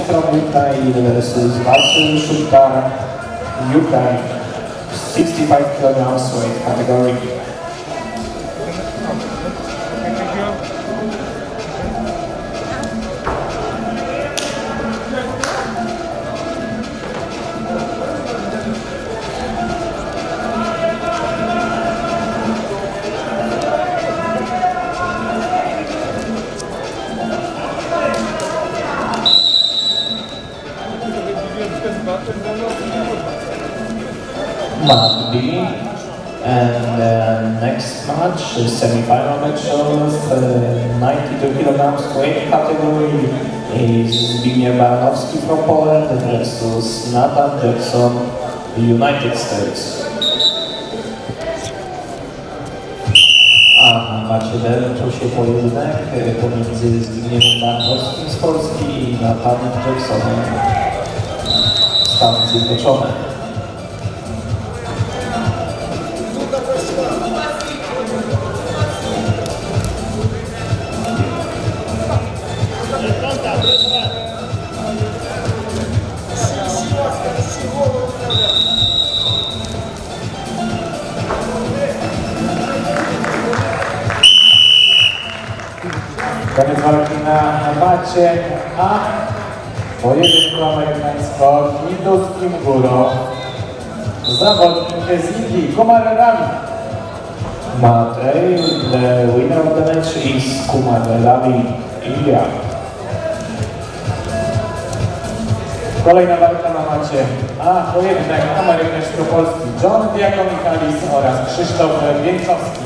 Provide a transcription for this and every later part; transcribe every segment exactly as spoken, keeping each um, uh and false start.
from Ukraine versus Marcin Szutka, Ukraine, sixty-five kilograms weight category. Mat B, and uh, next match, uh, semi-final match of uh, ninety-two kilograms weight category is Zbigniew Baranowski from Poland versus Nathan Jackson, United States. A na macie D toczył się pojedynek pomiędzy Zbigniewem Baranowskim z Polski i Nathanem Jacksonem z Stanów Zjednoczonych. Koniec walki na macie A. Pojedynku amerykańsko-hinduskim górą. Zawodnik z Indii, Kumar Ravi. Mat A, the winner of the match is Kumar Ravi, India. Kolejna walka na macie A. Pojedynek amerykańsko-polski John Diakomichalis oraz Krzysztof Wieńczowski.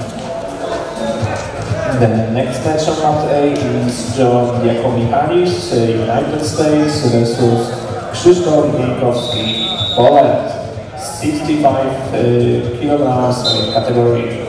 The next match on Mat A is John Diakomichalis, United States versus Krzysztof Wieńczowski, Poland, sixty-five uh, kilograms weight category.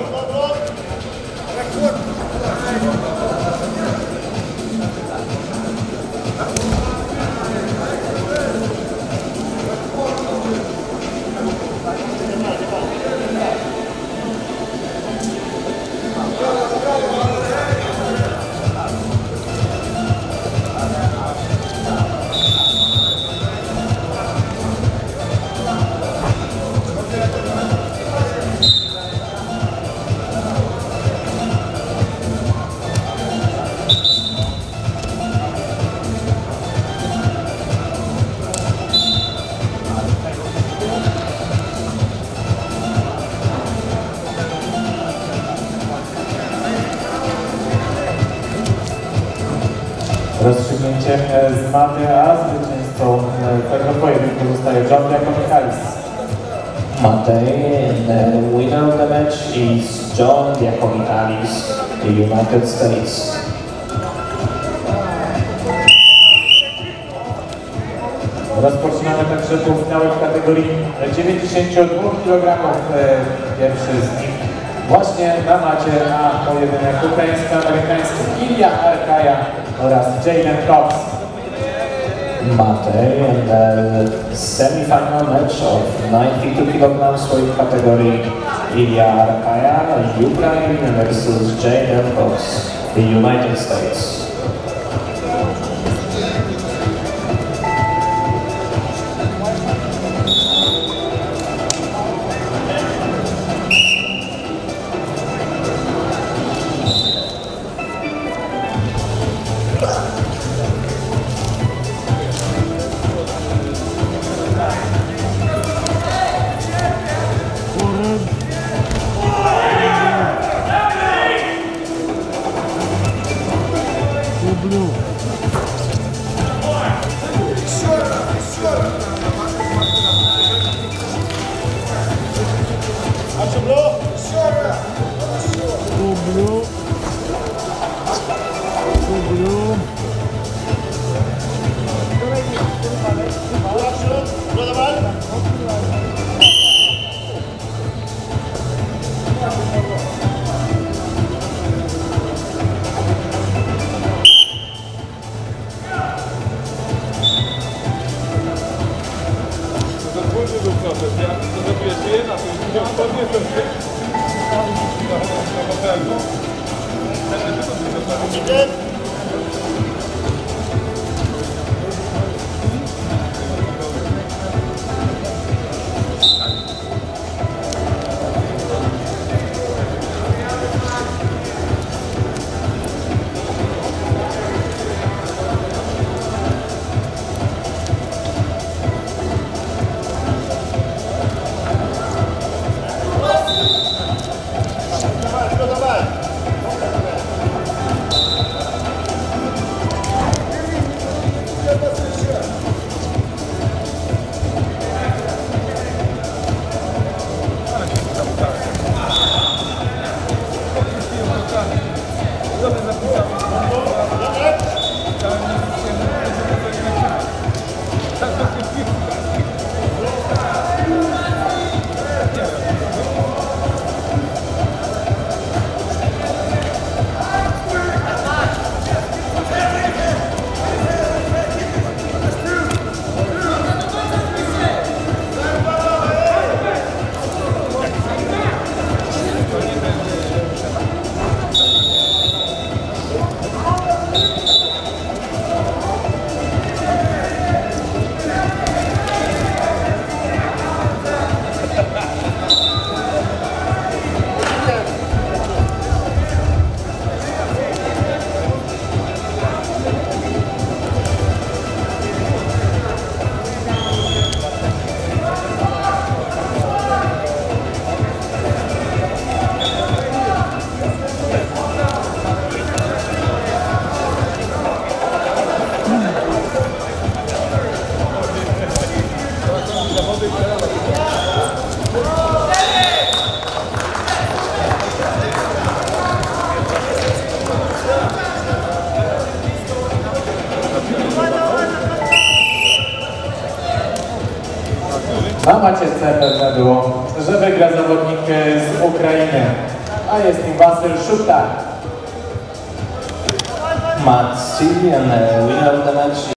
Rozstrzygnięciem z maty A zwycięzcą tego pojedynku zostaje John Diakomichalis. Mat A, the winner of the match is John Diakomichalis, the United States. Rozpoczynamy także półfinały w kategorii dziewięćdziesiąt dwa kilogramów. Pierwszy z nich właśnie na macie A pojedynek ukraińsko-amerykański Ilya Arkaja oraz Jalen Cox. Mat A and the semi-final match of ninety-two kilograms weight category Ilya Arkaja, Ukraine versus Jalen Cox, the United States. Na maciece pewne było, że wygra zawodnik z Ukrainy, a jest nim Wasyl Szuptak. Matt Seeley and the winner of the match